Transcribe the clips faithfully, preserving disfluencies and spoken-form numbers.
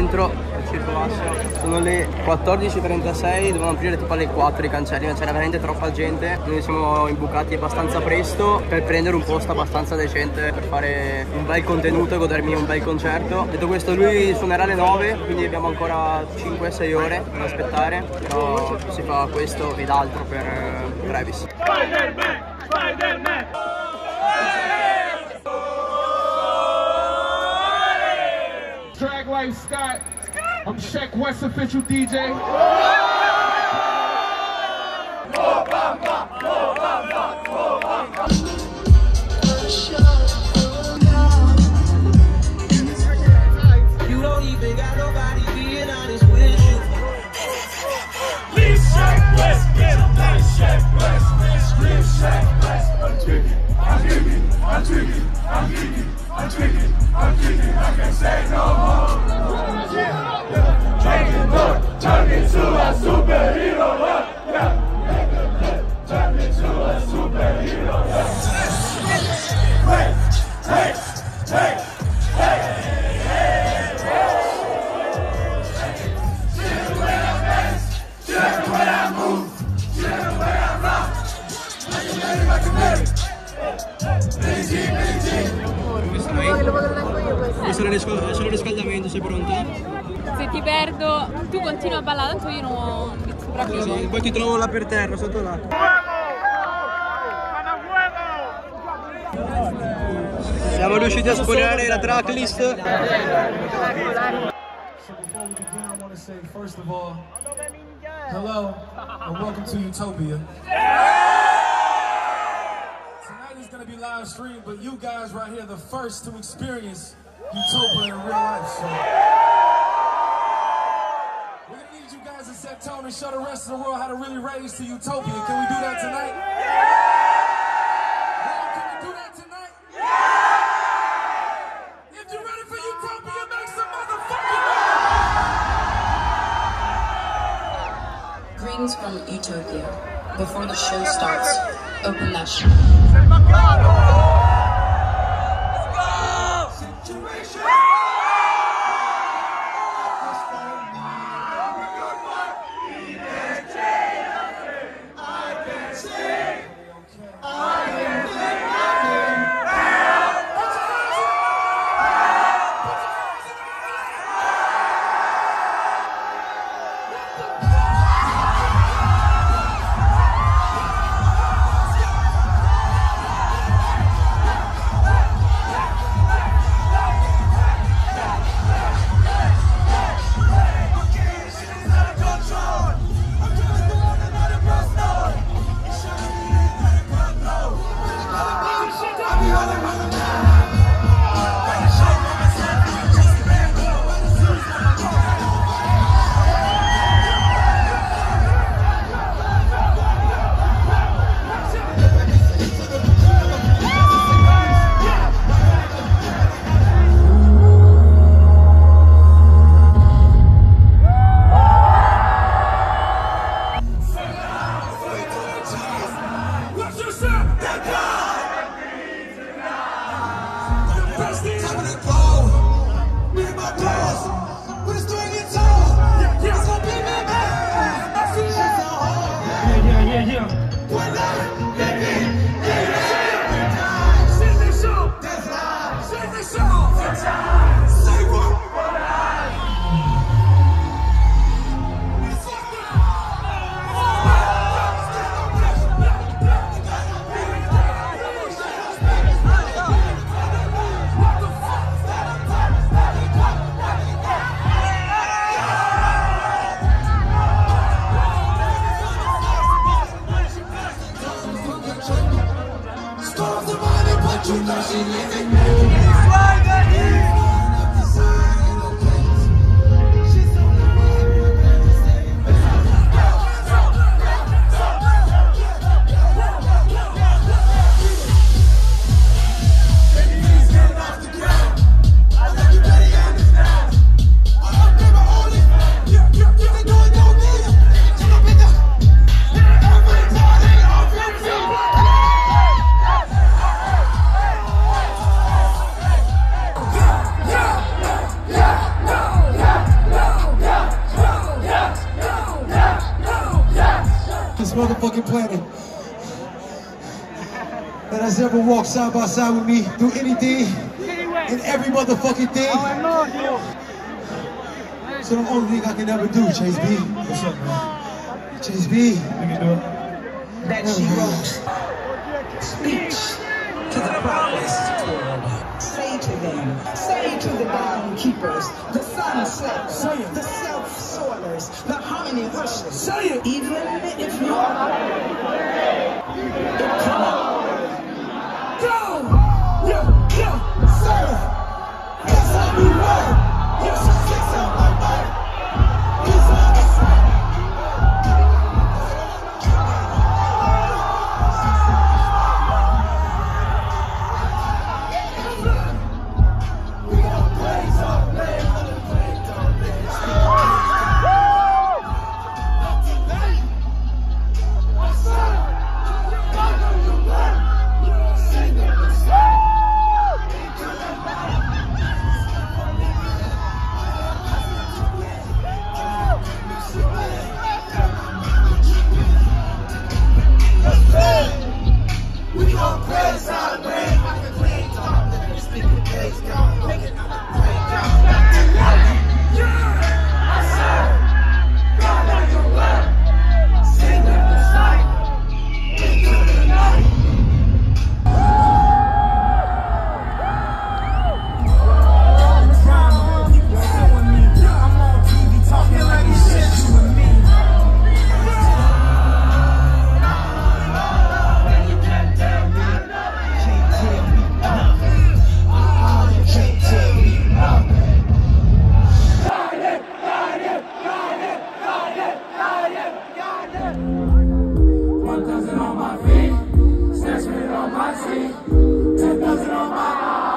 dentro al Circo Massimo. Sono le quattordici e trentasei, dovevano aprire tipo alle quattro i cancelli, ma c'era veramente troppa gente. Noi siamo imbucati abbastanza presto per prendere un posto abbastanza decente per fare un bel contenuto e godermi un bel concerto. Detto questo, lui suonerà alle nove, quindi abbiamo ancora cinque sei ore da aspettare, però si fa questo ed altro per uh, Travis. Spider-Man! Spider-Man! Drag Life Scott, I'm Sheck West official D J. You don't even got nobody being honest with you. Leave Sheck West, get him like Sheck West. Scream Sheck West. I'm tricky, I'm tricky, I'm tricky, I'm tricky, I'm tricky, I'm tricky, I can't say no more. Turn it, turn into a superhero, yeah. Turn into a superhero, yeah. Hey, hey, hey, hey, hey, see the way I dance, see the way I move, see the way I rock. Like a lady, like a lady. Billie Jean, Billie Jean. Questo è solo riscaldamento, sei pronta? Se ti perdo, tu continui a ballare, tanto io non mi sopravvivo. Poi ti trovo là per terra, sotto là. Siamo riusciti a spogliare la tracklist. So before we begin, I want to say first of all, hello and welcome to Utopia. Tonight is going to be live streamed, but you guys right here are the first to experience Utopia in real life. So we're going to need you guys to set tone and show the rest of the world how to really raise to Utopia. Can we do that tonight? Yeah, can we do that tonight? If you're ready for Utopia, make some motherfucking noise! Greetings from Utopia. Before the show starts, open that shit. Utopia! motherfucking planet that has ever walked side by side with me through anything and every motherfucking thing. So the only thing I can ever do, Chase B. What's up, man? Chase B. We can do it. That she wrote. Speech to the prophets. Say to them, say to the downkeepers, the sun slaves, the self-soilers, the harmony hushers. Say it. Even if you are it cannot. Go! Yo, yo, sir! That's how we roll! You should fix up my body! He's on the side! We gon' blaze up, blaze up, blaze up, blaze up. What's up? We gon' praise our brain, I can play talk, let me speak the praise God, make it not a praise God. Yeah, I serve God like your word, sing up the sight, into the night. I'm on T V talking like you shit you and me. One thousand on my feet, six minutes on my seat, ten thousand on my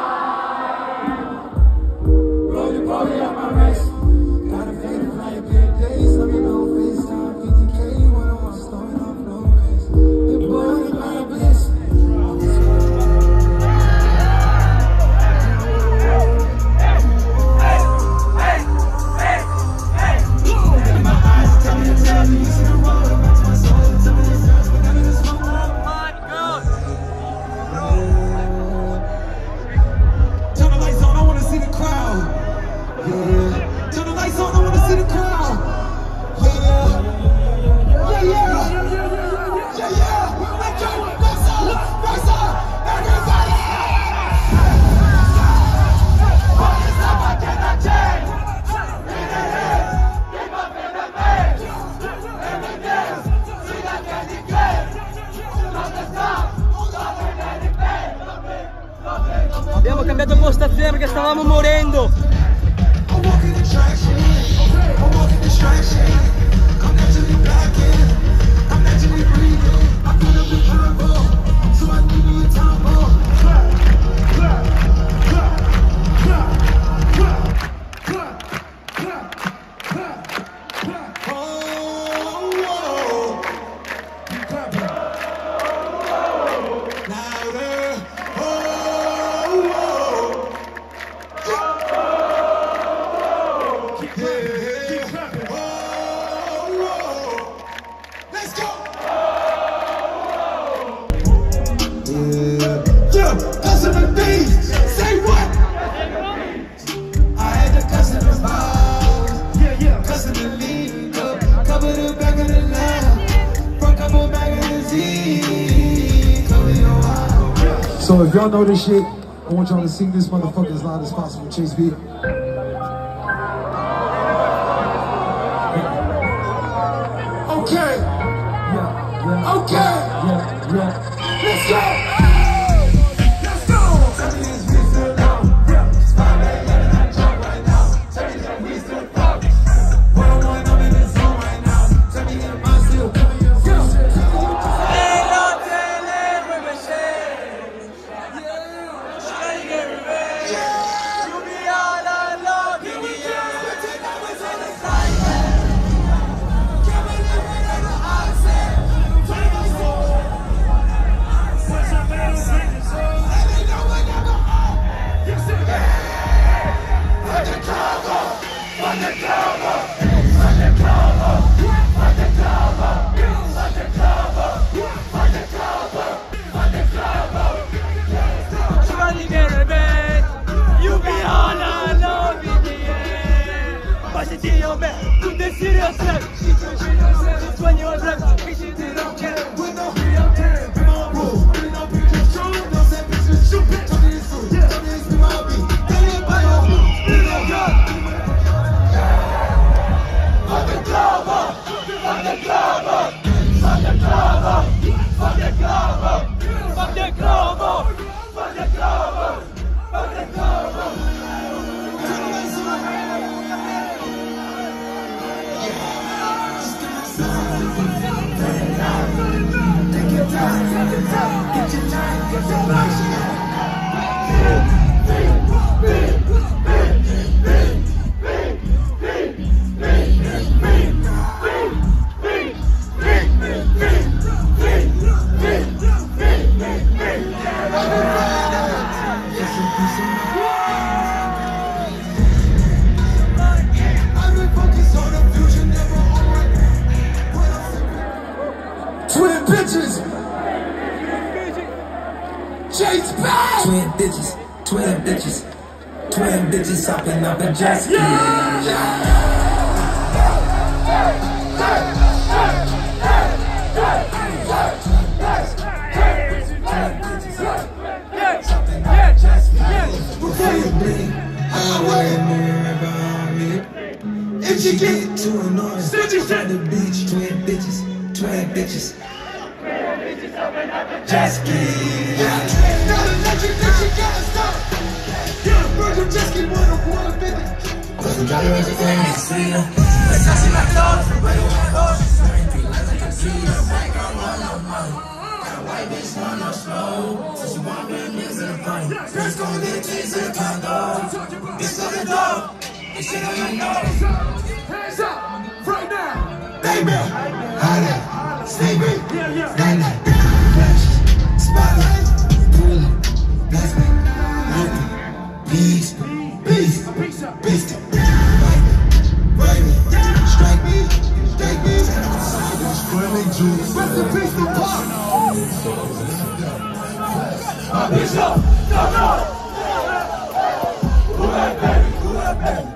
arm. Rolling body on my wrist, got a faded like big days. Let me know FaceTime, fifty K, when I'm starting off no ways. You're blowing my bliss. Hey, hey, hey, hey. Look in my eyes, tell me to tell me, you see the road, I'm back to my soul. Tell me this sounds, but never this moment. Turn the lights on, I wanna see the crowd. Yeah. Turn the lights on, I wanna see the crowd. Yeah, yeah. Yeah, yeah. Yeah, yeah. Let's go. Let's go. Let's go. Everybody. What is up? I cannot change. In the head. Keep up in the face. Every day. See that candy cane. Not the stop. Stop it and it pain. Abbiamo cambiato postazione perché stavamo morendo. I'm walking attraction. I'm walking distraction. I'm naturally blacking. I'm naturally breathing. I put up the combo, so I give me a combo. Clap, clap, clap, clap, clap, clap, clap, clap, clap. Oh, whoa. Keep clapping. Louder. Oh, whoa. Keep clapping. Keep clapping. Oh, whoa. Let's go. Yeah. Yeah. Customer things. Say what? I had the customer's house. Yeah, yeah. Customer lead up. Cover the back of the line. Front cover magazine. Cover your eyes. So if y'all know this shit, I want y'all to sing this motherfucker as loud as possible. Chase B. Okay. Yeah, yeah. Okay. Yeah, yeah. Let's go. Let's go. Tell me this we still down. Yeah. Smile at me and I jump right now. Tell me that we still fuck. One on one, I'm in the zone right now. Tell me am I still coming your zone? Ain't no telling with a shade. Yeah. Trying to get revenge. Yeah. You be all I Fight the D O man, put the serious rap. It's when you're rap, it's in the don't care. With no real time, come on, bro. Putting up pictures, show no set pictures, shoot it. Tell me it's true, tell me it's me, I'll be. Tell me by your blue, put it on God. Fuck the club up, fuck the club up, fuck the club up, fuck the club up, fuck the club up, fuck the club up, fuck the club up. Take your time, take your time, get your time, get your life. Twin bitches, Chase back. Twin bitches, twin bitches, twin bitches hopping up a jet ski. If you get too annoying, on the beach, twin bitches, twin bitches. Jet ski. Not electric, that shit gotta stop. Yeah, virgin jet ski, one of one fifty. Wasn't driving with the thing, you see ya. Let's not see my clothes, but you want those. Certain three lines like a tree, a white girl, one no money. Got a white bitch, one no slow. So she want big niggas in the bunny. First gon' get cheese in the condo. Bitch, look at dog. This shit on your nose. Hands up, right now. Baby, hide it, sleepy, night night. Spotlight, pull up, blast me, beast, beast, beast, right me, strike me, strike me, squirming juice, rest in peace to Pop. My bitch up, come on. Who that baby, who that baby?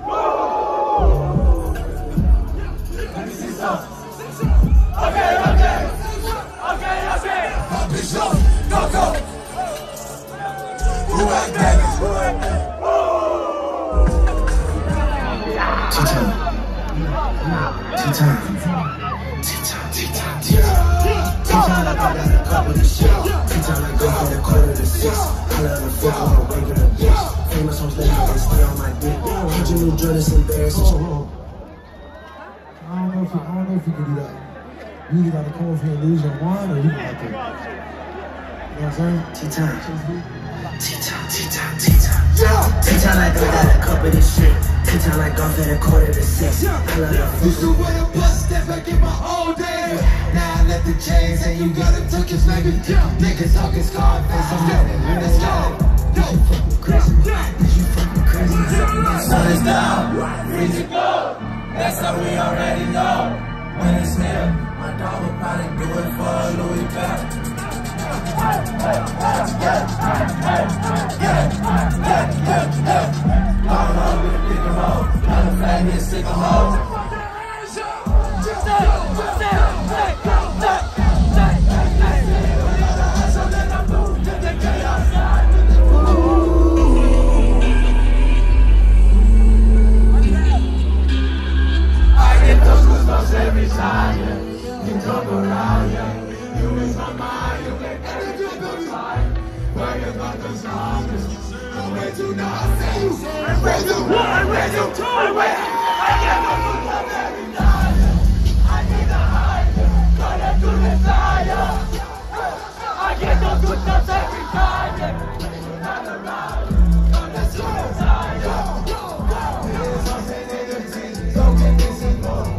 Let me see some. Okay, okay, okay, okay. My bitch up. Go, go! Who ain't baby? Who ain't baby? T-time. T-time. T-time, T-time, T-time. T-time like I got a cup of the shit. T-time like go for the quarter to six. I love the fuck on a regular bitch. Famous hoes let me stay on my dick. Hundred new joints embarrassing. I don't know if you, I don't know if you can do that. You either gotta come over here and lose your mind, or you got to. You know what I'm saying? T-time. T-time, T-time, T-time. T-time like I got a cup of this shit. T-time like off at a quarter to six. I love the Used to wear a bus step back in my old days. Now I left the chains and you gotta tuck your baby. Niggas talking Scarface, I'm living. Let's go. Yo, fucking crazy. You fucking crazy. sun is down, freeze it go. That's how we already know. When it's here, my dog will probably do it for a Louis bag. Every time you talk around, yeah, you is my mind, you make everything feel fine. Where you got the songs, I'm way too now, I say you, I'm way too, I'm way too, I'm way too, I get no food up every night. I need the high, gonna do the fire. I get no good nuts every time, yeah, you're not around, gonna do the fire. Here's something in the teeth, don't get this involved.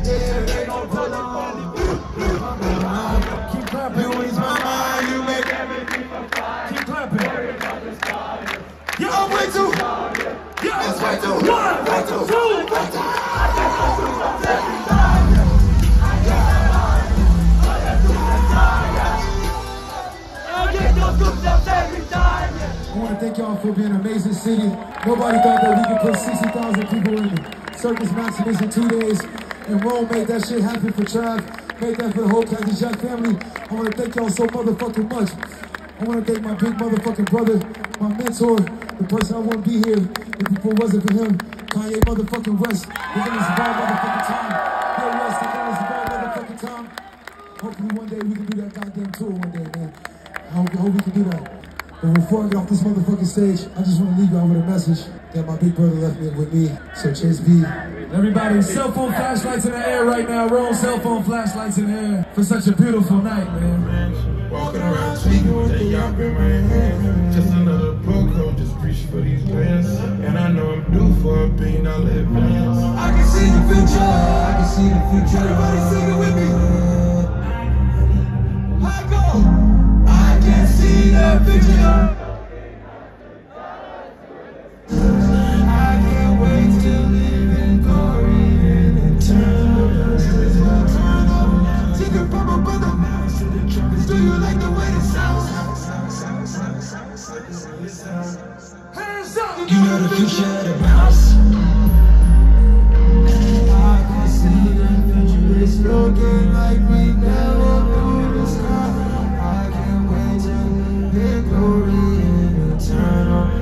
Keep clapping. You ease my mind, you make everything fine. Keep clapping. Yo, I'm way too. Yeah, it's way too. One, way too. Two, way too. I get no goosebumps every time. I get that high. I get through the fire. I get no goosebumps every time. I want to thank y'all for being an amazing city. Nobody thought that we could put sixty thousand people in Circus Maximus in two days. And Rome made that shit happen for Trav. Made that for the whole Crazy Jack family. I want to thank y'all so motherfucking much. I want to thank my big motherfucking brother, my mentor, the person I wouldn't be here if it wasn't for him, Kanye motherfucking West. We're gonna survive motherfucking time. Hey West, we're gonna survive motherfucking time. Hopefully one day we can do that goddamn tour one day, man. I hope, I hope we can do that. But before I get off this motherfucking stage, I just want to leave y'all with a message that my big brother left me with me. So Chase B. Everybody, cell phone flashlights in the air right now. Roll cell phone flashlights in the air for such a beautiful night, man. Walking around tweaking with that y'all in my hand. Just another pro just reach for these bands. And I know I'm due for a billion dollar advance. I can see the future. I can see the future. Everybody sing it with me. I go. I can see the future. I can't wait to live in glory and eternal. Turn up, take a purple brother. Do you like the way it sounds? Hands up! You know the future of the mouse. I can see the future is looking like we never knew the sky. I can't wait to live in glory and eternal.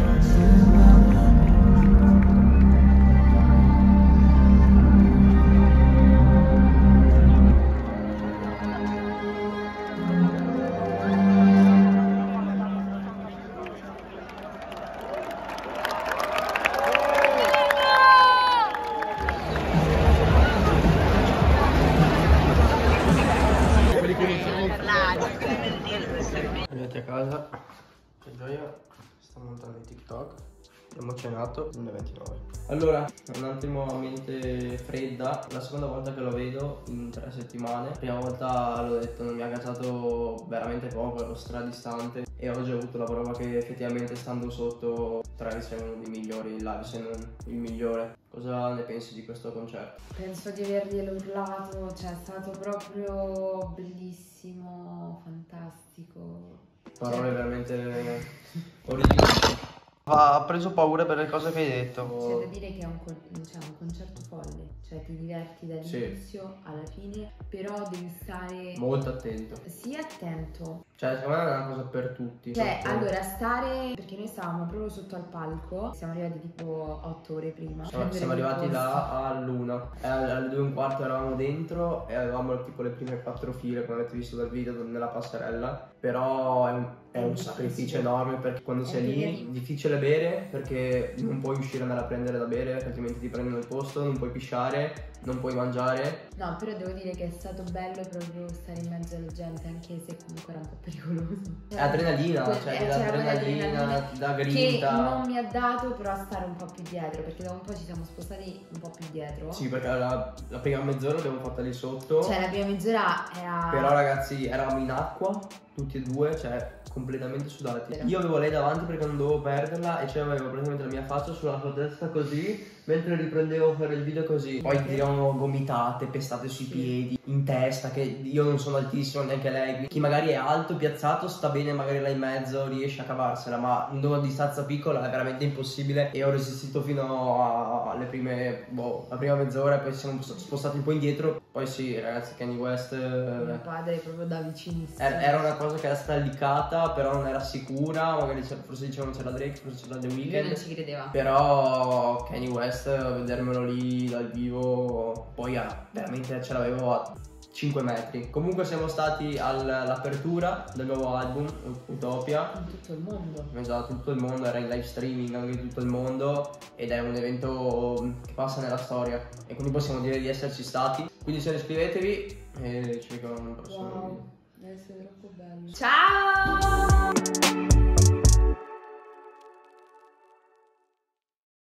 Arrivati a casa, che gioia, sto montando il TikTok, abbiamo cenato, duemilaventinove. Allora, un attimo a mente fredda, la seconda volta che lo vedo in tre settimane. La prima volta l'ho detto, non mi ha casato veramente poco, ero stradistante. E oggi ho avuto la prova che effettivamente stando sotto Travis è uno dei migliori live, se non il migliore. Cosa ne pensi di questo concerto? Penso di averglielo urlato, cioè è stato proprio bellissimo, fantastico. Parole cioè, veramente originali. Ha preso paura per le cose che hai detto. C'è da dire che è un, con cioè, un concerto folle, cioè ti diverti dall'inizio sì. alla fine, però devi stare molto attento. Sì, attento. Cioè, secondo me è una cosa per tutti. Cioè, sotto. allora, stare... Perché noi stavamo proprio sotto al palco, siamo arrivati tipo otto ore prima. Siamo, siamo arrivati là all'una. Alle due e un quarto eravamo dentro e avevamo tipo le prime quattro file, come avete visto dal video, nella passerella. Però è un, è un sacrificio enorme perché quando sei lì è difficile bere perché non puoi uscire andare a prendere da bere, altrimenti ti prendono il posto, non puoi pisciare, non puoi mangiare. No, però devo dire che è stato bello proprio stare in mezzo alla gente, anche se comunque era un po' pericoloso. È adrenalina, que cioè eh, l'adrenalina da grinta. Che non mi ha dato però a stare un po' più dietro, perché dopo un po' ci siamo spostati un po' più dietro. Sì, perché la, la prima mezz'ora l'abbiamo fatta lì sotto. Cioè la prima mezz'ora era... Però ragazzi eravamo in acqua, tutti e due, cioè completamente sudati. Vero. Io avevo lei davanti perché non dovevo perderla e cioè avevo praticamente la mia faccia sulla sua testa così, mentre riprendevo a fare il video così. Poi tiravano gomitate, pestate sui sì. piedi, in testa, che io non sono altissimo, neanche lei. Chi magari è alto, piazzato, sta bene magari là in mezzo, riesce a cavarsela, ma in una distanza piccola è veramente impossibile. E ho resistito fino a, alle prime, boh, la prima mezz'ora e poi ci siamo spostati un po' indietro. Poi sì, ragazzi, Kanye West... Mio padre proprio da vicinissimo. Era una cosa che era stata leakata, però non era sicura, magari forse dicevano c'era Drake, forse c'era The Weeknd. Lui non ci credeva. Però Kanye West, vedermelo lì dal vivo, poi ah, veramente ce l'avevo a cinque metri. Comunque siamo stati all'apertura del nuovo album, Utopia. In tutto il mondo. Esatto, tutto il mondo, era in live streaming anche in tutto il mondo ed è un evento che passa nella storia e quindi possiamo dire di esserci stati. Quindi se ne iscrivetevi e ci vediamo nel prossimo video. Wow, deve essere troppo bello. Ciao!